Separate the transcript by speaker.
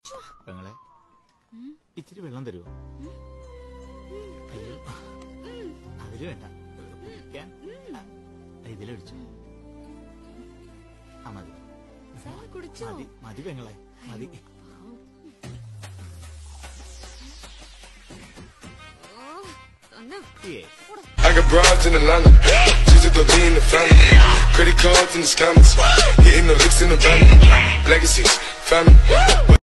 Speaker 1: പെങ്ങളെ ഇച്ചിരി വെള്ളം തരുമോ? അയ്യോ അതില് വേണ്ട, കുടിക്കാൻ ഇതിലൊഴിച്ചു. ആ മതി മതി മതി പെങ്ങളെ മതി.
Speaker 2: I got broads in Atlanta, just to be in the family. Credit cards in the scammers, hitting the licks in the van. Legacies, family.